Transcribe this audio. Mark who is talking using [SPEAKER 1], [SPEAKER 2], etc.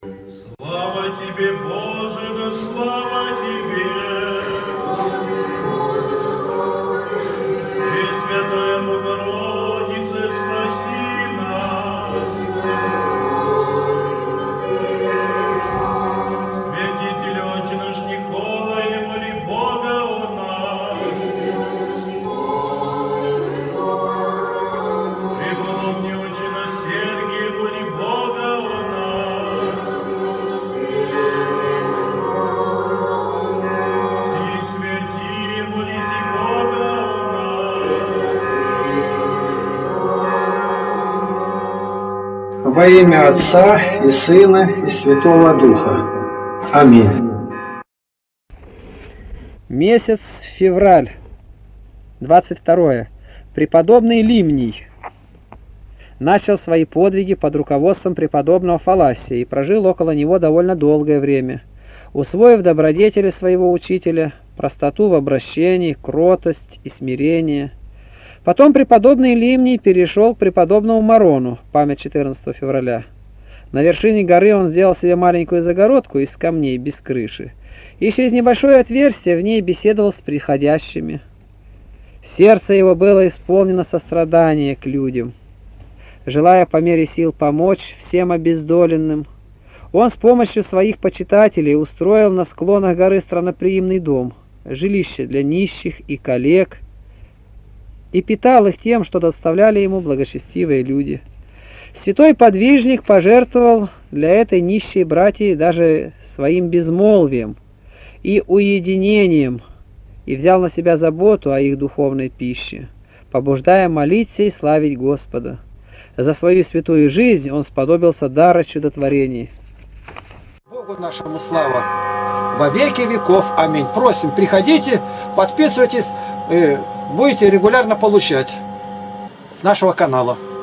[SPEAKER 1] Слава Тебе, Боже, да слава Тебе! Пресвятая Богородице, спаси нас! Святитель Отче наш Николай, моли Бога о нас! Преподобный Отче наш Сергий, моли Бога о нас! Все святые, молите Бога о нас!
[SPEAKER 2] Во имя Отца и Сына и Святого Духа. Аминь.
[SPEAKER 3] Месяц февраль, 22. Преподобный Лимний начал свои подвиги под руководством преподобного Фаласия и прожил около него довольно долгое время, усвоив добродетели своего учителя, простоту в обращении, кротость и смирение. Потом преподобный Лимний перешел к преподобному Марону, память 14 февраля. На вершине горы он сделал себе маленькую загородку из камней без крыши и через небольшое отверстие в ней беседовал с приходящими. Сердце его было исполнено сострадания к людям. Желая по мере сил помочь всем обездоленным, он с помощью своих почитателей устроил на склонах горы странноприимный дом, жилище для нищих и калек, и питал их тем, что доставляли ему благочестивые люди. Святой подвижник пожертвовал для этой нищей братьи даже своим безмолвием и уединением и взял на себя заботу о их духовной пище, побуждая молиться и славить Господа. За свою святую жизнь он сподобился дара чудотворений.
[SPEAKER 2] Богу нашему слава во веки веков. Аминь. Просим, приходите, подписывайтесь, будете регулярно получать с нашего канала.